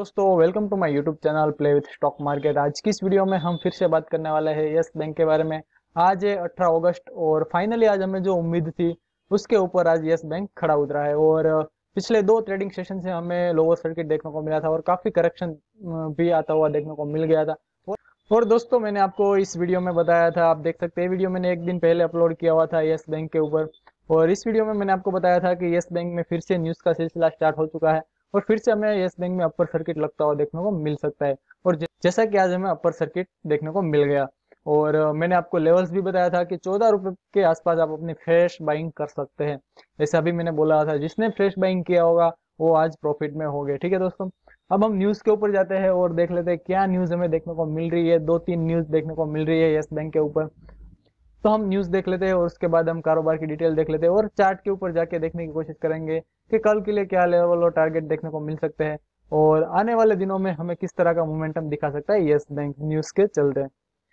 दोस्तों, welcome to my YouTube channel play with stock market. आज की इस वीडियो में हम फिर से बात करने वाले हैं यस बैंक के बारे में। आज है 18 अगस्त और फाइनली आज हमें जो उम्मीद थी उसके ऊपर आज यस बैंक खड़ा उतरा है। और पिछले दो ट्रेडिंग सेशन से हमें लोअर सर्किट देखने को मिला था और काफी करेक्शन भी आता हुआ देखने को मिल गया था। और दोस्तों, मैंने आपको इस वीडियो में बताया था, आप देख सकते हैं वीडियो मैंने एक दिन पहले अपलोड किया हुआ था यस बैंक के ऊपर। और इस वीडियो में मैंने आपको बताया था कि यस बैंक में फिर से न्यूज का सिलसिला स्टार्ट हो चुका है और फिर से हमें यस बैंक में अपर सर्किट लगता हुआ देखने को मिल सकता है। और जैसा कि आज हमें अपर सर्किट देखने को मिल गया। और मैंने आपको लेवल्स भी बताया था कि 14 रुपए के आसपास आप अपनी फ्रेश बाइंग कर सकते हैं। ऐसा भी मैंने बोला था, जिसने फ्रेश बाइंग किया होगा वो आज प्रॉफिट में हो गए। ठीक है दोस्तों, अब हम न्यूज के ऊपर जाते हैं और देख लेते हैं क्या न्यूज हमें देखने को मिल रही है। दो तीन न्यूज देखने को मिल रही है यस बैंक के ऊपर। तो हम न्यूज देख लेते हैं और उसके बाद हम कारोबार की डिटेल देख लेते हैं और चार्ट के ऊपर जाके देखने की कोशिश करेंगे कि कल के लिए क्या लेवल और टारगेट देखने को मिल सकते हैं और आने वाले दिनों में हमें किस तरह का मोमेंटम दिखा सकता है यस बैंक न्यूज के चलते।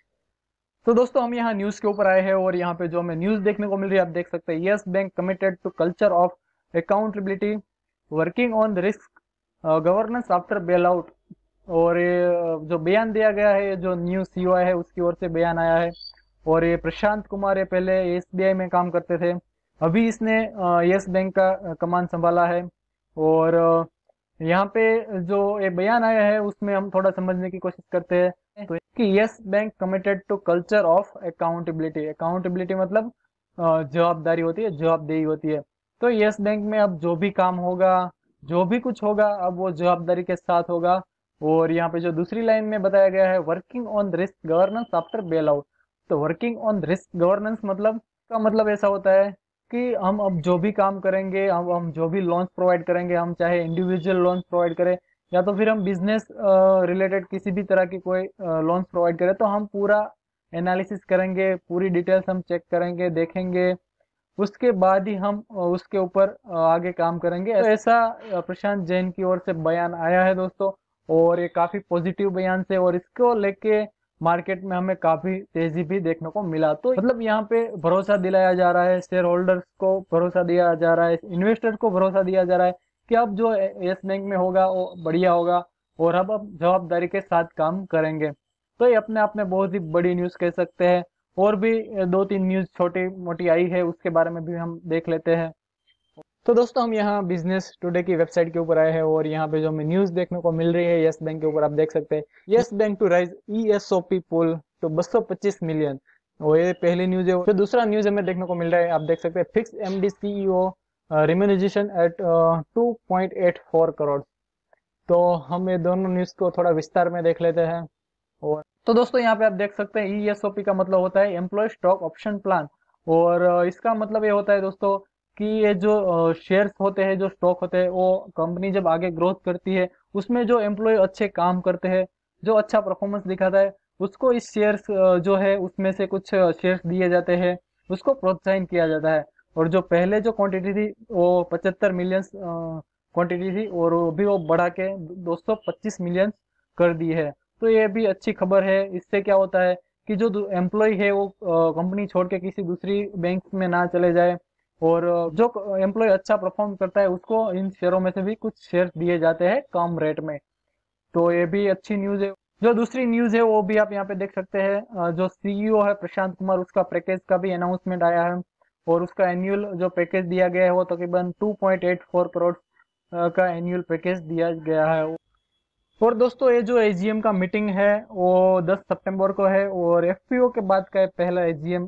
तो दोस्तों, हम यहाँ न्यूज के ऊपर आए हैं और यहाँ पे जो हमें न्यूज देखने को मिल रही है आप देख सकते हैं, Yes Bank committed to culture of accountability, working on the risk governance after bail out. और ये जो बयान दिया गया है, जो न्यू सीईओ है उसकी ओर से बयान आया है। और ये प्रशांत कुमार है, पहले एसबीआई में काम करते थे, अभी इसने यस बैंक का कमान संभाला है। और यहाँ पे जो ये बयान आया है उसमें हम थोड़ा समझने की कोशिश करते हैं तो कि Yes Bank committed to culture of accountability. Accountability मतलब जवाबदारी होती है, जवाबदेही होती है। तो यस बैंक में अब जो भी काम होगा, जो भी कुछ होगा, अब वो जवाबदारी के साथ होगा। और यहाँ पे जो दूसरी लाइन में बताया गया है, working on risk governance after bail out. तो वर्किंग ऑन रिस्क गवर्नेंस मतलब का मतलब ऐसा होता है कि हम अब जो भी काम करेंगे, हम जो भी लोन्स प्रोवाइड करेंगे, हम चाहे इंडिविजुअल लोन्स प्रोवाइड करें या तो फिर हम बिजनेस रिलेटेड किसी भी तरह की कोई लोन्स प्रोवाइड करें, तो हम पूरा एनालिसिस करेंगे, पूरी डिटेल्स हम चेक करेंगे, देखेंगे, उसके बाद ही हम उसके ऊपर आगे काम करेंगे। तो ऐसा प्रशांत जैन की ओर से बयान आया है दोस्तों। और ये काफी पॉजिटिव बयान से और इसको लेके मार्केट में हमें काफी तेजी भी देखने को मिला। तो मतलब यहाँ पे भरोसा दिलाया जा रहा है, शेयर होल्डर्स को भरोसा दिया जा रहा है, इन्वेस्टर को भरोसा दिया जा रहा है कि अब जो यस बैंक में होगा वो बढ़िया होगा और अब जवाबदारी के साथ काम करेंगे। तो ये अपने आप में बहुत ही बड़ी न्यूज कह सकते हैं। और भी दो तीन न्यूज छोटी मोटी आई है, उसके बारे में भी हम देख लेते हैं। तो दोस्तों, हम यहाँ बिजनेस टुडे की वेबसाइट के ऊपर आए हैं और यहाँ पे जो हमें न्यूज देखने को मिल रही है यस बैंक के ऊपर, आप देख सकते हैं, Yes Bank to raise ESOP pool तो 225 मिलियन। और ये पहली न्यूज है। फिर दूसरा न्यूज हमें देखने को मिल रहा है, आप देख सकते हैं, fix MD CEO remuneration at 2.84 crore. तो हम ये दोनों न्यूज को थोड़ा विस्तार में देख लेते हैं। और तो दोस्तों, यहाँ पे आप देख सकते हैं ईएसओपी का मतलब होता है एम्प्लॉय स्टॉक ऑप्शन प्लान। और इसका मतलब ये होता है दोस्तों कि ये जो शेयर्स होते हैं, जो स्टॉक होते हैं, वो कंपनी जब आगे ग्रोथ करती है उसमें जो एम्प्लॉय अच्छे काम करते हैं, जो अच्छा परफॉर्मेंस दिखाता है, उसको इस शेयर्स जो है उसमें से कुछ शेयर्स दिए जाते हैं, उसको प्रोत्साहन किया जाता है। और जो पहले जो क्वांटिटी थी वो 75 मिलियन क्वांटिटी थी और वो भी वो बढ़ा के 225 मिलियन कर दी है। तो ये भी अच्छी खबर है। इससे क्या होता है कि जो एम्प्लॉय है वो कंपनी छोड़ के किसी दूसरी बैंक में ना चले जाए। और जो एम्प्लॉय अच्छा परफॉर्म करता है उसको इन शेयरों में से भी कुछ शेयर दिए जाते हैं कम रेट में। तो ये भी अच्छी न्यूज है। जो दूसरी न्यूज है वो भी आप यहाँ पे देख सकते हैं, जो सीईओ है प्रशांत कुमार, उसका पैकेज का भी अनाउंसमेंट आया है। और उसका एनुअल जो पैकेज दिया गया है वो तकरीबन 2.84 करोड़ का एनुअल पैकेज दिया गया है। और दोस्तों, ये जो एजीएम का मीटिंग है वो 10 सितंबर को है और एफपीओ के बाद का पहला एजीएम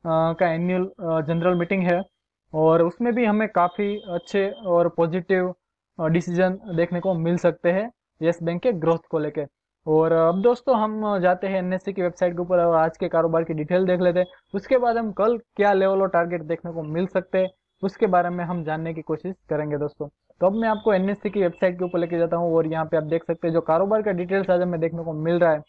का एनुअल जनरल मीटिंग है। और उसमें भी हमें काफ़ी अच्छे और पॉजिटिव डिसीजन देखने को मिल सकते हैं यस बैंक के ग्रोथ को लेके। और अब दोस्तों, हम जाते हैं एनएससी की वेबसाइट के ऊपर और आज के कारोबार की डिटेल देख लेते हैं। उसके बाद हम कल क्या लेवल और टारगेट देखने को मिल सकते हैं उसके बारे में हम जानने की कोशिश करेंगे दोस्तों। तो अब मैं आपको एनएससी की वेबसाइट के ऊपर लेके जाता हूँ और यहाँ पे आप देख सकते हैं जो कारोबार का डिटेल्स आज हमें देखने को मिल रहा है।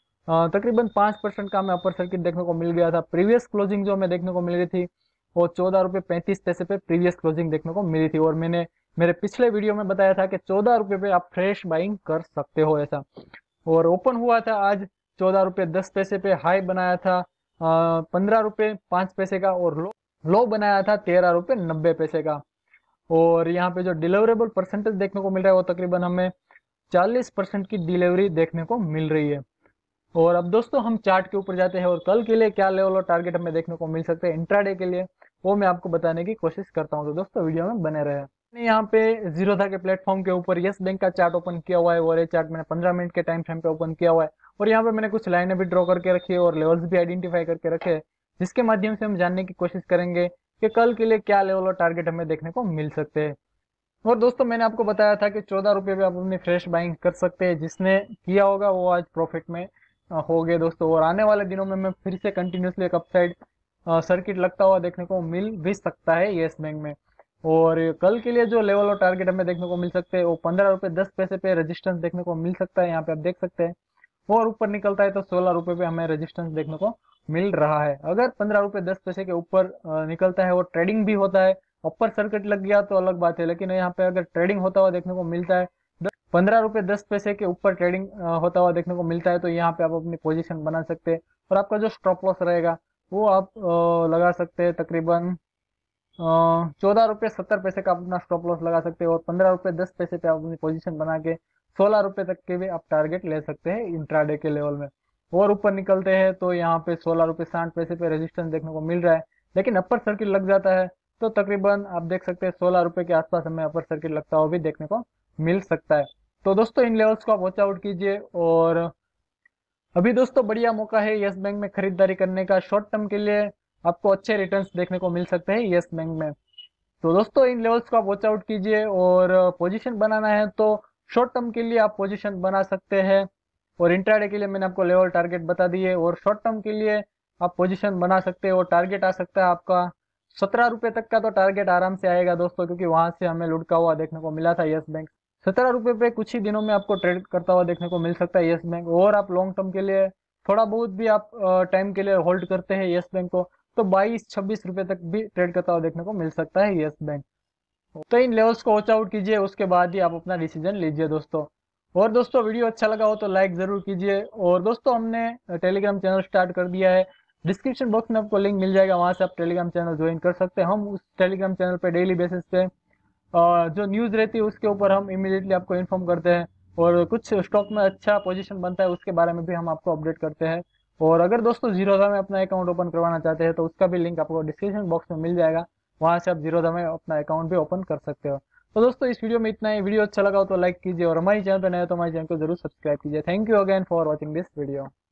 तकरीबन 5% का हमें अपर सर्किट देखने को मिल गया था। प्रीवियस क्लोजिंग जो हमें देखने को मिल रही थी वो 14 रुपये 35 पैसे पे प्रीवियस क्लोजिंग देखने को मिली थी। और मैंने मेरे पिछले वीडियो में बताया था कि 14 रुपये पे आप फ्रेश बाइंग कर सकते हो ऐसा। और ओपन हुआ था आज 14 रुपये 10 पैसे पे, हाई बनाया था 15 रुपये 5 पैसे का और लो बनाया था 13 रुपये 90 पैसे का। और यहाँ पे जो डिलीवरेबल परसेंटेज देखने को मिल रहा है वो तकरीबन हमें 40% की डिलीवरी देखने को मिल रही है। और अब दोस्तों हम चार्ट के ऊपर जाते हैं और कल के लिए क्या लेवल और टारगेट हमें देखने को मिल सकते हैं इंट्राडे के लिए, वो मैं आपको बताने की कोशिश करता हूं। तो दोस्तों वीडियो में बने रहे। मैंने यहाँ पे जीरोधा के प्लेटफॉर्म के ऊपर यस बैंक का चार्ट ओपन किया हुआ है और ये चार्ट मैंने 15 मिनट के टाइम फ्रेम पे ओपन किया हुआ है। और यहाँ पे मैंने कुछ लाइनें भी ड्रॉ करके रखी है और लेवल्स भी आइडेंटिफाई करके रखे हैं, जिसके माध्यम से हम जानने की कोशिश करेंगे कि कल के लिए क्या लेवल और टारगेट हमें देखने को मिल सकते हैं। और दोस्तों मैंने आपको बताया था कि 14 रुपये पे आप अपनी फ्रेश बाइंग कर सकते हैं, जिसने किया होगा वो आज प्रॉफिट में हो गए दोस्तों। और आने वाले दिनों में मैं फिर से कंटिन्यूसली एक अपसाइड सर्किट लगता हुआ देखने को मिल भी सकता है येस बैंक में। और कल के लिए जो लेवल और टारगेट हमें देखने को मिल सकते हैं वो 15 रुपये 10 पैसे पे रेजिस्टेंस देखने को मिल सकता है, यहाँ पे आप देख सकते हैं। और ऊपर निकलता है तो 16 रुपये पे हमें रेजिस्टेंस देखने को मिल रहा है। अगर 15 रुपये 10 पैसे के ऊपर निकलता है और ट्रेडिंग भी होता है, अपर सर्किट लग गया तो अलग बात है, लेकिन यहाँ पे अगर ट्रेडिंग होता हुआ देखने को मिलता है, 15 रुपये 10 पैसे के ऊपर ट्रेडिंग होता हुआ देखने को मिलता है, तो यहाँ पे आप अपनी पोजीशन बना सकते हैं। और आपका जो स्टॉप लॉस रहेगा वो आप लगा सकते हैं तकरीबन 14 रुपये 70 पैसे का आप अपना स्टॉप लॉस लगा सकते हैं। और 15 रुपये 10 पैसे पे आप अपनी पोजीशन बना के 16 रुपये तक के भी आप टारगेट ले सकते हैं इंट्राडे के लेवल में। और ऊपर निकलते हैं तो यहाँ पे 16 रुपये 60 पैसे पे रेजिस्टेंस देखने को मिल रहा है, लेकिन अपर सर्किट लग जाता है तो तकरीबन आप देख सकते हैं 16 रुपये के आसपास हमें अपर सर्किट लगता हुआ भी देखने को मिल सकता है। तो दोस्तों इन लेवल्स को आप वॉच आउट कीजिए। और अभी दोस्तों बढ़िया मौका है यस बैंक में खरीदारी करने का। शॉर्ट टर्म के लिए आपको अच्छे रिटर्न्स देखने को मिल सकते हैं यस बैंक में। तो दोस्तों इन लेवल्स को आप वॉच आउट कीजिए। और पोजीशन बनाना है तो शॉर्ट टर्म के लिए आप पोजीशन बना सकते हैं, और इंट्राडे के लिए मैंने आपको लेवल टारगेट बता दिए। और शॉर्ट टर्म के लिए आप पोजीशन बना सकते हैं और टारगेट आ सकता है आपका 17 रुपये तक का। तो टारगेट आराम से आएगा दोस्तों, क्योंकि वहां से हमें लुढ़का हुआ देखने को मिला था यस बैंक। 17 रुपये पे कुछ ही दिनों में आपको ट्रेड करता हुआ देखने को मिल सकता है यस बैंक। और आप लॉन्ग टर्म के लिए थोड़ा बहुत भी आप टाइम के लिए होल्ड करते हैं यस बैंक को, तो 22-26 रुपये तक भी ट्रेड करता हुआ देखने को मिल सकता है यस बैंक। तो इन लेवल्स को वॉच आउट कीजिए, उसके बाद ही आप अपना डिसीजन लीजिए दोस्तों। और दोस्तों वीडियो अच्छा लगा हो तो लाइक जरूर कीजिए। और दोस्तों हमने टेलीग्राम चैनल स्टार्ट कर दिया है, डिस्क्रिप्शन बॉक्स में आपको लिंक मिल जाएगा, वहां से आप टेलीग्राम चैनल ज्वाइन कर सकते हैं। हम उस टेलीग्राम चैनल पे डेली बेसिस पे जो न्यूज़ रहती है उसके ऊपर हम इमीडिएटली आपको इन्फॉर्म करते हैं। और कुछ स्टॉक में अच्छा पोजीशन बनता है उसके बारे में भी हम आपको अपडेट करते हैं। और अगर दोस्तों जीरोधा में अपना अकाउंट ओपन करवाना चाहते हैं तो उसका भी लिंक आपको डिस्क्रिप्शन बॉक्स में मिल जाएगा, वहां से आप जीरोधा में अपना अकाउंट भी ओपन कर सकते हो। तो दोस्तों इस वीडियो में इतना ही। वीडियो अच्छा लगा हो तो लाइक कीजिए, और हमारे चैनल पर नए हो तो हमारे चैनल को जरूर सब्सक्राइब कीजिए। Thank you again for watching this video.